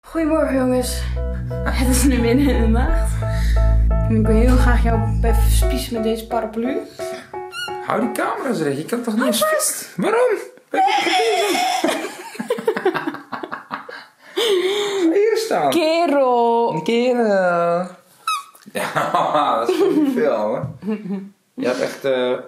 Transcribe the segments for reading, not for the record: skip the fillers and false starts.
Goedemorgen jongens. Het is nu midden in de nacht. En ik wil heel graag jou even spiezen met deze paraplu. Hou die camera's recht, je kan toch niet eens vast? Waarom? Hier staan. Kerel. Kerel. Ja, dat is gewoon niet veel hoor. Je hebt echt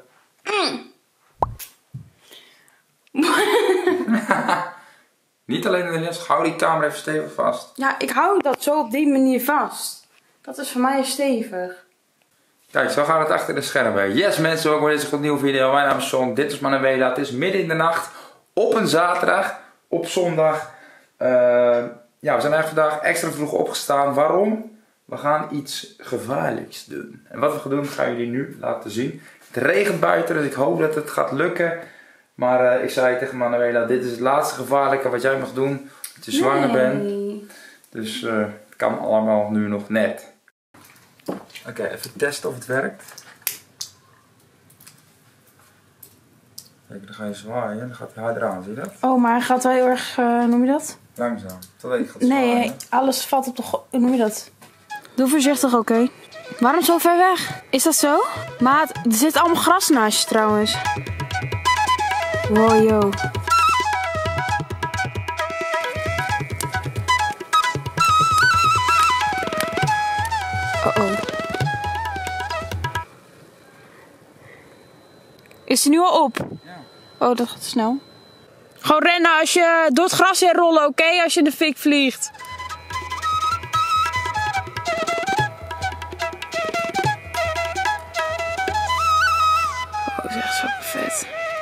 niet alleen in de les, hou die camera even stevig vast. Ja, ik hou dat zo op die manier vast. Dat is voor mij stevig. Kijk, zo gaat het achter de schermen. Yes mensen, welkom bij deze nieuwe video. Mijn naam is Son, dit is Manuela. Het is midden in de nacht, op een zaterdag, op zondag. Ja, we zijn eigenlijk vandaag extra vroeg opgestaan. Waarom? We gaan iets gevaarlijks doen. En wat we gaan doen, gaan jullie nu laten zien. Het regent buiten, dus ik hoop dat het gaat lukken. Maar ik zei tegen Manuela, dit is het laatste gevaarlijke wat jij mag doen. Dat je zwanger bent. Dus het kan allemaal nu nog net. Oké, even testen of het werkt. Kijk, dan ga je zwaaien en dan gaat hij harder aan, zie je dat? Oh, maar hij gaat wel heel erg, noem je dat? Langzaam, totdat je gaat zwaaien. Nee, alles valt op de hoe noem je dat? Doe voorzichtig, oké? Waarom zo ver weg? Is dat zo? Maat, er zit allemaal gras naast je trouwens. Wow, yo. Oh. Is hij nu al op? Ja. Oh, dat gaat snel. Gewoon rennen als je door het gras heen rollen, oké? Als je in de fik vliegt. Oh, dat is echt zo perfect.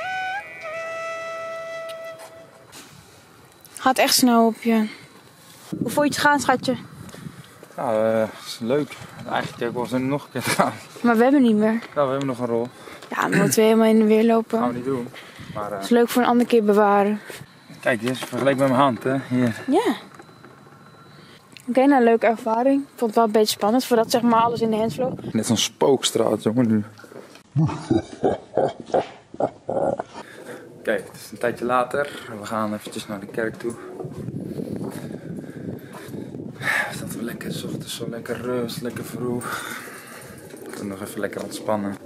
Gaat echt snel op je. Hoe vond je het gaan, schatje? Nou, is leuk. Eigenlijk heb ik wel zin nog een keer te gaan. Maar we hebben niet meer. Ja, we hebben nog een rol. Ja, dan moeten we helemaal in de weer lopen. Dat gaan we niet doen. Maar, dat is leuk voor een andere keer bewaren. Kijk, dit is vergeleken met mijn hand, hè. Hier. Ja. Oké, nou, leuke ervaring. Ik vond het wel een beetje spannend voordat zeg maar alles in de hand vloog. Net zo'n spookstraat, jongen, nu. Kijk, het is een tijdje later. We gaan eventjes naar de kerk toe. Het staat wel lekker, 's ochtends zo lekker rust, lekker vroeg. Ik kan nog even lekker ontspannen.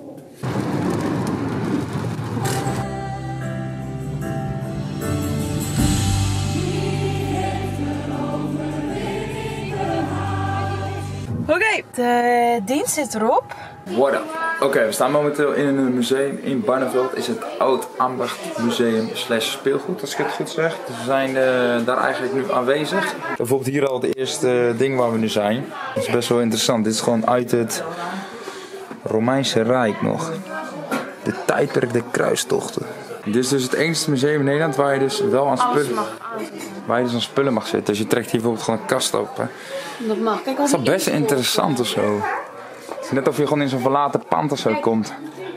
Oké, de dienst zit erop. What up? Oké, we staan momenteel in een museum in Barneveld. Is het Oud Ambacht Museum / speelgoed, als ik het goed zeg. Dus we zijn daar eigenlijk nu aanwezig. Bijvoorbeeld hier al het eerste ding waar we nu zijn. Dat is best wel interessant. Dit is gewoon uit het Romeinse Rijk nog. De tijdperk der kruistochten. Dit is dus het enige museum in Nederland waar je dus wel aan spullen mag zitten. Dus je trekt hier bijvoorbeeld gewoon een kast open. Dat mag. Kijk, dat is wel best interessant of zo. Het is net of je gewoon in zo'n verlaten pand of zo komt.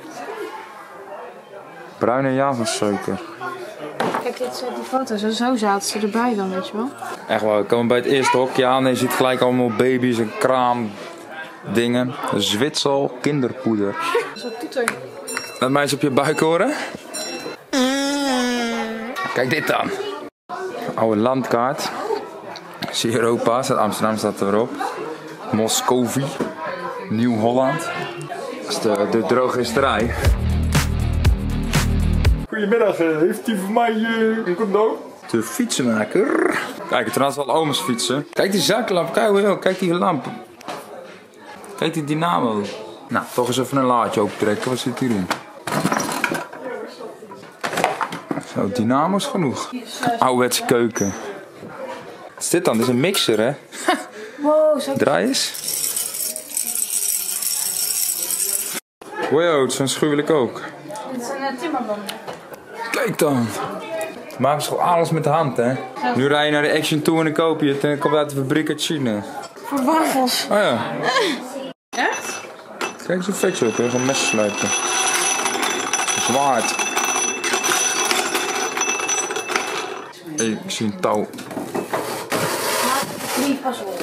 Bruine Java-suiker. Kijk, dit zijn die foto's. Zo zaten ze erbij dan, weet je wel. Echt wel, we komen bij het eerste hokje aan en je ziet gelijk allemaal baby's en kraam dingen. Zwitsal kinderpoeder. Zo'n toeter. Laat mij eens op je buik horen. Kijk dit dan. Oude landkaart. Zie je Europa, staat Amsterdam staat erop. Moscovie. Nieuw-Holland. Dat is de drogisterij. Goedemiddag, heeft u voor mij een cadeau? De fietsenmaker. Kijk, het was al oma's fietsen. Kijk die zaklamp, kijk die lamp. Kijk die dynamo. Nou, toch eens even een laadje opentrekken. Wat zit hierin? Zo, dynamo is genoeg. Ouderwetse keuken. Wat is dit dan? Dit is een mixer, hè? Wow, zo. Draai eens. Wow, het is een schuwelijk ook. Dit is een timmerman. Kijk dan. Maken ze gewoon alles met de hand, hè? Nu rij je naar de Action toe en dan koop je het en het komt uit de fabriek uit China. Voor wafels. Oh ja. Echt? Kijk zo'n vetje op, hè? Zo'n mes sluiten. Zwaard. Hé, ik zie een touw. Nee, pas op.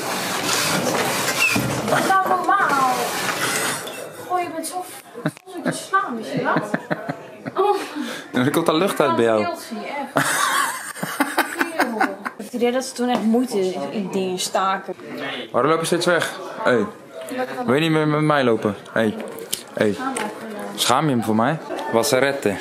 Nou, normaal. Goh, je bent zo te slaan, is je dat? Oh. Er komt al lucht uit bij jou. Heeft hij idee dat ze toen echt moeite in dingen staken. Waarom loop je steeds weg? Hé. Wil je niet meer met mij lopen? Hé. Hé. Schaam je hem voor mij? Wasserette.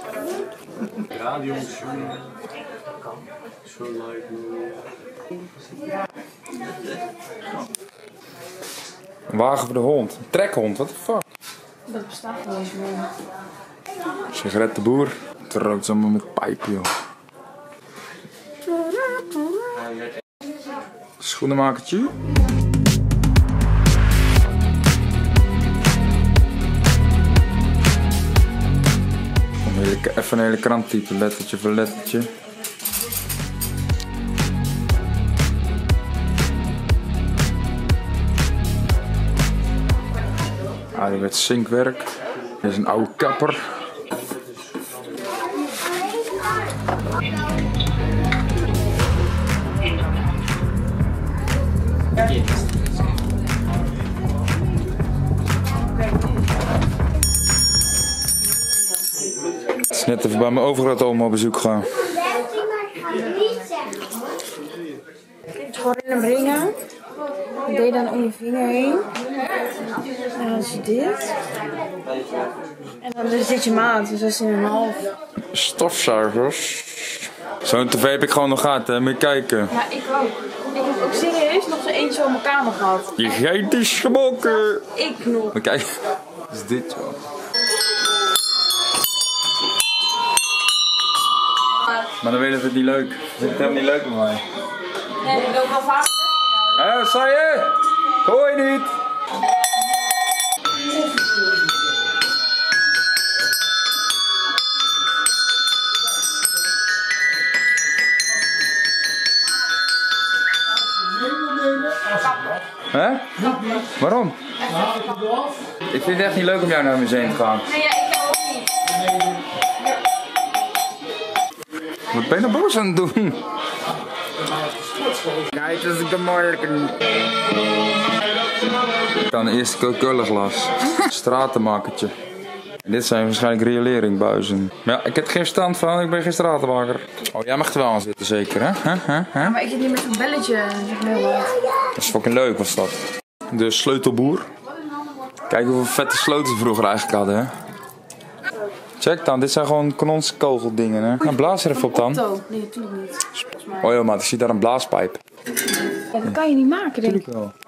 Een wagen voor de hond. Een trekhond, what the fuck? Dat bestaat niet eens meer. Sigaret de boer. Het rookt allemaal met pijp, joh. Schoenenmakertje. Even een hele krant typen, lettertje voor lettertje. Ah, dit werd zinkwerk. Dit is een oude kapper. Het is net even bij mijn overgrootoma op bezoek gaan. Gewoon in hem ringen. Ik deed dan om je vinger heen. En dan is dit. En dan is dit je maat, dus 6,5. Stofzuigers. Zo'n tv heb ik gewoon nog gehad, hè? Moet je kijken. Ja, ik ook. Ik heb ook serieus nog zo eentje op mijn kamer gehad. Je geit is gemokken. Ik nog. Maar kijk, wat is dit, joh? Maar dan willen we het niet leuk. Vind je het helemaal niet leuk met mij? Nee, ik loop wel vaak. Hé, wat zei je? Hoor je niet? Hè? Waarom? Ik vind het echt niet leuk om jou naar het museum te gaan. Nee, ja, ik ook niet. Wat ben je nou boos aan het doen? Kijk, dat is de moeilijke. Dan eerst Coca-Cola-glas. Stratenmakertje. En dit zijn waarschijnlijk rioleringsbuizen. Maar ja, ik heb er geen verstand van, ik ben geen stratenmaker. Oh, jij mag er wel aan zitten zeker, hè? Ja, maar ik zit niet met zo'n belletje. Dat is fucking leuk, was dat. De sleutelboer. Kijk hoeveel vette sleutels we vroeger eigenlijk hadden, hè? Check dan, dit zijn gewoon kanonskogeldingen, hè? Nou, blaas er even op dan. Nee, natuurlijk niet. Oh joh, maat, ik zie daar een blaaspijp. Ja, dat kan je niet maken, denk ik. Tuurlijk wel.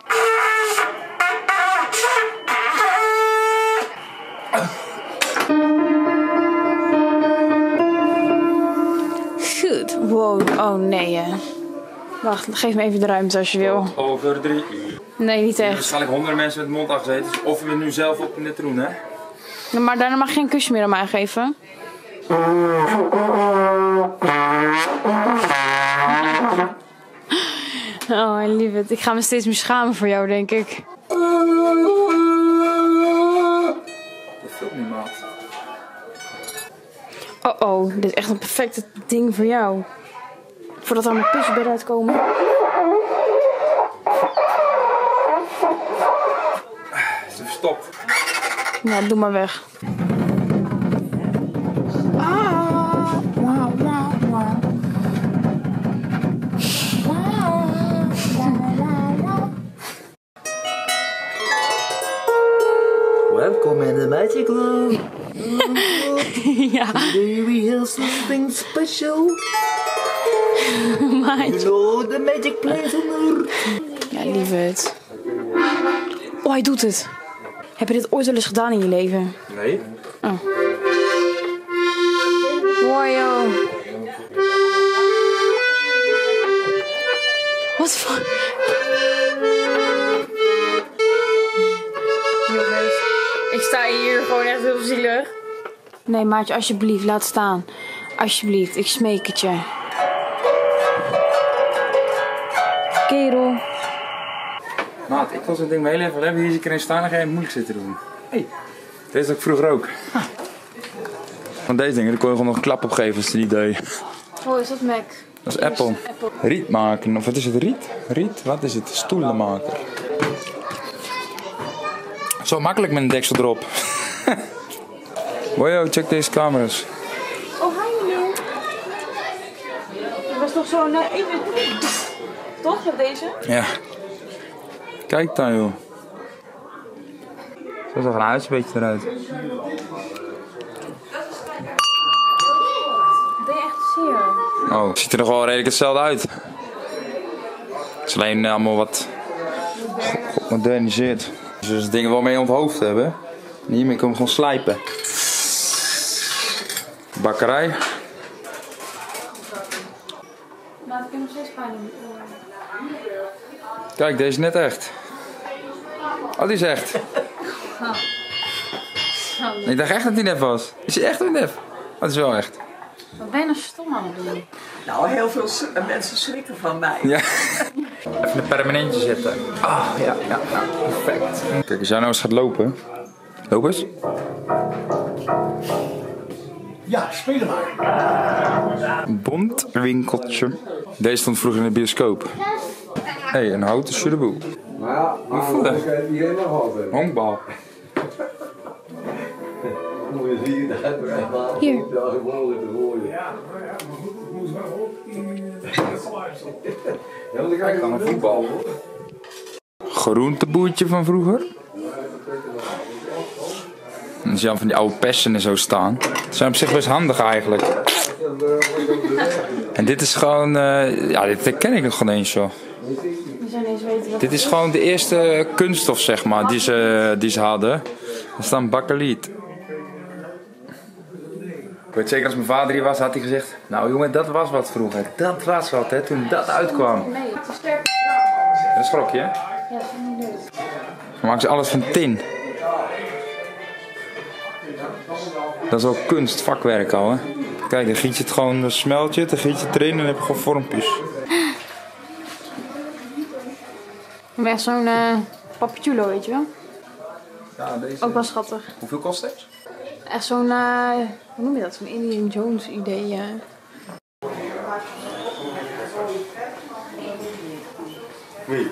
Goed. Wow, oh nee. Wacht, geef me even de ruimte als je wil. Over 3 uur. Nee, niet Er zijn echt. waarschijnlijk honderden mensen met de mond afgezeten. Dus of we nu zelf op in de troen, hè? Ja, maar daarna mag je geen kusje meer aan mij geven. Oh, lief het. Ik ga me steeds meer schamen voor jou, denk ik. Dat filmt niet, maat. Oh, dit is echt een perfecte ding voor jou. Voordat er allemaal kusjes uitkomen. Is er verstopt. Ja, doe maar weg. Welcome in the Magic Room. Ja, Today we have something special. maatje. You know the magic place on earth. Ja, lief het. Oh, hij doet het. Heb je dit ooit wel eens gedaan in je leven? Nee. Wow, joh. Wat voor... Jongens, ik sta hier gewoon echt heel zielig. Nee, maatje, alsjeblieft, laat staan. Alsjeblieft, ik smeek het je. Kerel. Maat, ik wil zo'n ding mijn hele leven hebben. Hier zie ik erin staan en ga je moeilijk zitten doen. Hey. Deze had ik vroeger ook. Van deze dingen, daar kon je gewoon nog een klap op geven als je die deed. Oh, is dat Mac? Dat is Apple. Riet maken, of wat is het? Riet? Riet? Wat is het? Stoelenmaker. Zo makkelijk met een deksel erop. Wow, check deze camera's. Oh, hi meneer. Dat was toch toch zo'n even... Toch, met deze? Ja. Kijk dan, joh. Zo zag een huis een beetje eruit. Dat ben je echt zeer. Oh, het ziet er nog wel redelijk hetzelfde uit. Het is alleen allemaal wat gemoderniseerd. Dus dingen wel mee onthoofd hebben. En hiermee kunnen we gewoon slijpen. Bakkerij. Nou, ik heb nog steeds pijn in mijn oren. Kijk, deze is net echt. Oh, die is echt. Ik dacht echt dat die nep was. Is die echt een nep? Dat is wel echt. Wat ben je nou stom aan het doen? Nou, heel veel mensen schrikken van mij. Ja. Even een permanentje zetten. Ah, ja, perfect. Kijk, als jij nou eens gaat lopen. Loop eens. Ja, spelen maar. Bondwinkeltje. Deze stond vroeger in de bioscoop. Hé, een houten sudeboe. Ja, maar voelen. ik heb niet helemaal gehad. Honkbal. Moet je zien, dat heb ik echt wel. Hier. Ja, gewoon te gooien. Ja, maar goed, ik moest wel op in het geluid. Ja, want ik Kijk dan, een voetbal. Groenteboertje van vroeger. Dan zie je van die oude persen en zo staan. Dat zijn op zich best handig eigenlijk. En dit is gewoon, ja, dit ken ik nog geen eens, joh. We zijn eens weten wat Dit is gewoon de eerste kunststof, zeg maar, die ze hadden. Er staat bakkeliet. Ik weet zeker, als mijn vader hier was, had hij gezegd: nou jongen, dat was wat vroeger. Dat was wat, hè, toen dat uitkwam. Nee, het is sterk. Dat is schrokje, hè? Ja, dat is niet leuk. Dan maken ze alles van tin. Dat is ook kunst, vakwerk al, hè. Kijk, dan giet je het gewoon, dan smelt je het, dan giet je het erin en dan heb je gewoon vormpjes. Ik ben echt zo'n papichulo, weet je wel? Ja, deze. Ook wel schattig. Hoeveel kost het? Echt zo'n, hoe noem je dat? Zo'n Indiana Jones idee. Wie?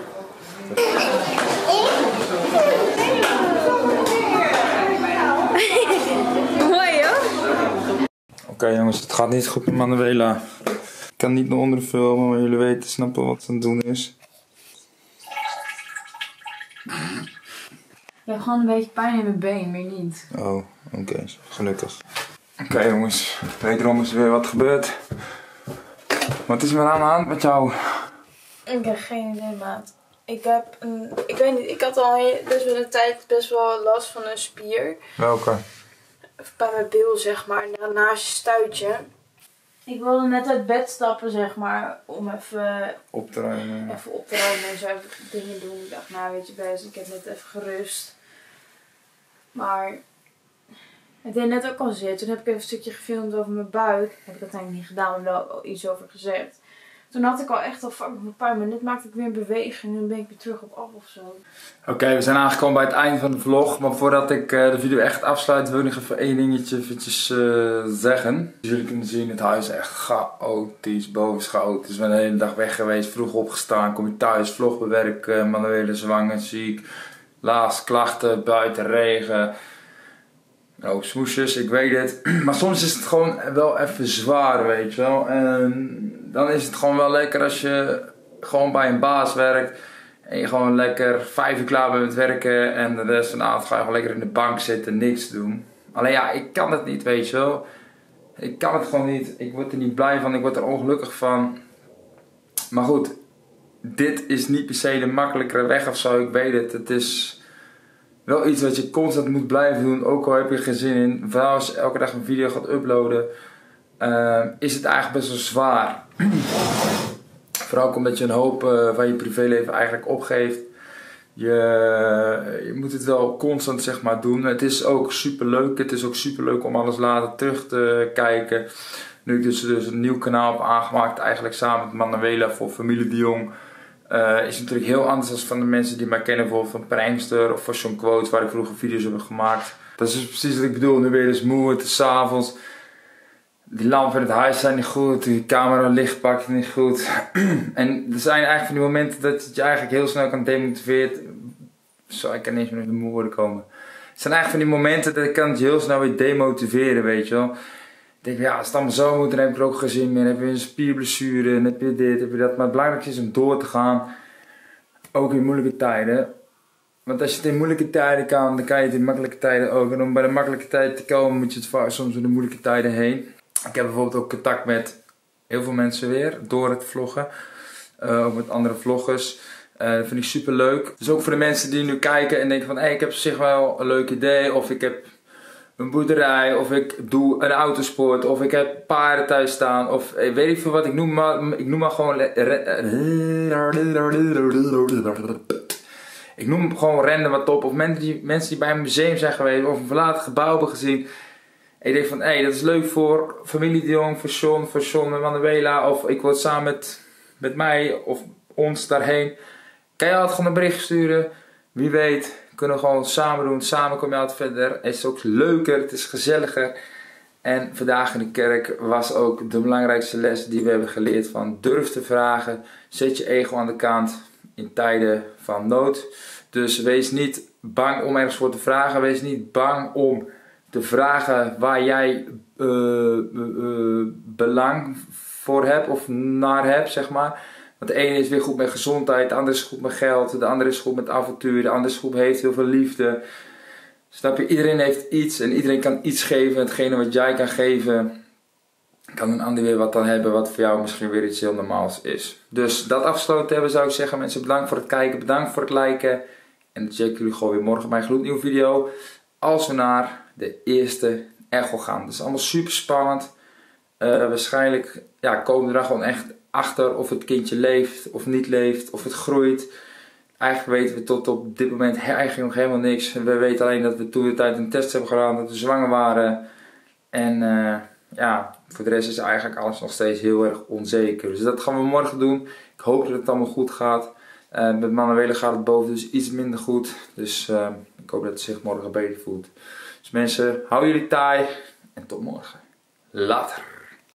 Mooi, hoor. Oké, jongens, het gaat niet goed met Manuela. Ik kan niet naar onderen filmen, maar jullie weten, snappen wat ze aan het doen is. Ik heb gewoon een beetje pijn in mijn been, meer niet. Oh, oké, gelukkig. Oké, jongens, wederom is er weer wat gebeurd. Wat is er aan de hand met jou? Ik heb geen idee, maat. Ik weet niet, ik had al best wel een tijd best wel last van een spier. Welke? Bij mijn bil, zeg maar, naast je stuitje. Ik wilde net uit bed stappen, zeg maar, om even Op te ruimen. op te ruimen en zo even dingen doen. Ik dacht, nou weet je best, ik heb net even gerust. Maar het deed net ook al zitten. Toen heb ik even een stukje gefilmd over mijn buik. Heb ik uiteindelijk niet gedaan, maar wel iets over gezegd. Toen had ik al echt al fucking veel pijn, maar net maakte ik weer een beweging en dan ben ik weer terug op af of zo. Oké, we zijn aangekomen bij het einde van de vlog. Maar voordat ik de video echt afsluit, wil ik nog even één dingetje zeggen. Dus jullie kunnen zien, het huis is echt chaotisch, boven chaotisch. We zijn de hele dag weg geweest, vroeg opgestaan, kom je thuis, vlog bewerken, Manuela zwanger, ziek. Laatst klachten, buiten regen. Oh, smoesjes, ik weet het. Maar soms is het gewoon wel even zwaar, weet je wel. En dan is het gewoon wel lekker als je gewoon bij een baas werkt. En je gewoon lekker 5 uur klaar bent met werken. En de rest van de avond ga je gewoon lekker in de bank zitten, niks doen. Alleen ja, ik kan het niet, weet je wel. Ik kan het gewoon niet. Ik word er niet blij van, ik word er ongelukkig van. Maar goed, dit is niet per se de makkelijkere weg of zo, ik weet het. Het is wel iets wat je constant moet blijven doen, ook al heb je er geen zin in. Vooral als je elke dag een video gaat uploaden, is het eigenlijk best wel zwaar. Vooral ook omdat je een hoop van je privéleven eigenlijk opgeeft. Je moet het wel constant, zeg maar, doen. Het is ook super leuk. Het is ook super leuk om alles later terug te kijken. Nu ik dus een nieuw kanaal heb aangemaakt, eigenlijk samen met Manuela voor Familie de Jong. Is natuurlijk heel anders dan van de mensen die mij kennen, bijvoorbeeld van Prankster of van Sean Quotes, waar ik vroeger video's heb gemaad. Dat is dus precies wat ik bedoel. Nu ben je dus moe, het is 's avonds. Die lampen in het huis zijn niet goed, die camera licht pakt niet goed. En er zijn eigenlijk van die momenten dat het je eigenlijk heel snel kan demotiveren. Zo, ik kan niet eens meer in de moe worden komen. Het zijn eigenlijk van die momenten dat ik kan het je heel snel weer demotiveren, weet je wel. denk ja, als het allemaal zo moet, dan heb ik er ook geen zin meer. Dan heb je een spierblessure, dan heb je dit, heb je dat. Maar het belangrijkste is om door te gaan. Ook in moeilijke tijden. Want als je het in moeilijke tijden kan, dan kan je het in makkelijke tijden ook. En om bij de makkelijke tijden te komen, moet je het vaak soms door de moeilijke tijden heen. Ik heb bijvoorbeeld ook contact met heel veel mensen weer, door het vloggen. Ook met andere vloggers. Dat vind ik super leuk. Dus ook voor de mensen die nu kijken en denken van, hey, ik heb op zich wel een leuk idee. Of ik heb een boerderij, of ik doe een autosport, of ik heb paarden thuis staan, of weet ik veel wat. Ik noem maar gewoon... Ik noem gewoon random wat op. Of mensen die bij een museum zijn geweest, of een verlaten gebouw hebben gezien. En ik denk van, hé, dat is leuk voor familie de Jong, voor John en Manuela. Of ik wil samen met mij of ons daarheen. Kan je altijd gewoon een bericht sturen. Wie weet, kunnen we gewoon samen doen. Samen kom je altijd verder. Het is ook leuker, het is gezelliger. En vandaag in de kerk was ook de belangrijkste les die we hebben geleerd van durf te vragen. Zet je ego aan de kant in tijden van nood. Dus wees niet bang om ergens voor te vragen. Wees niet bang om te vragen waar jij belang voor hebt of naar hebt, zeg maar. Want de ene is weer goed met gezondheid, de andere is goed met geld, de andere is goed met avontuur, de andere is goed heeft heel veel liefde. Snap je? Iedereen heeft iets en iedereen kan iets geven. Hetgene wat jij kan geven, kan een ander weer wat dan hebben wat voor jou misschien weer iets heel normaals is. Dus dat afgesloten hebben zou ik zeggen, mensen, bedankt voor het kijken, bedankt voor het liken. En dan checken jullie gewoon weer morgen mijn gloednieuwe video. Als we naar de eerste echo gaan. Dat is allemaal super spannend. Waarschijnlijk komen we er gewoon echt achter of het kindje leeft of niet leeft, of het groeit. Eigenlijk weten we tot op dit moment eigenlijk nog helemaal niks. We weten alleen dat we toen de tijd een test hebben gedaan, dat we zwanger waren. En voor de rest is eigenlijk alles nog steeds heel erg onzeker. Dus dat gaan we morgen doen. Ik hoop dat het allemaal goed gaat. Met Manuela gaat het boven dus iets minder goed. Dus ik hoop dat het zich morgen beter voelt. Dus mensen, hou jullie taai en tot morgen. Later.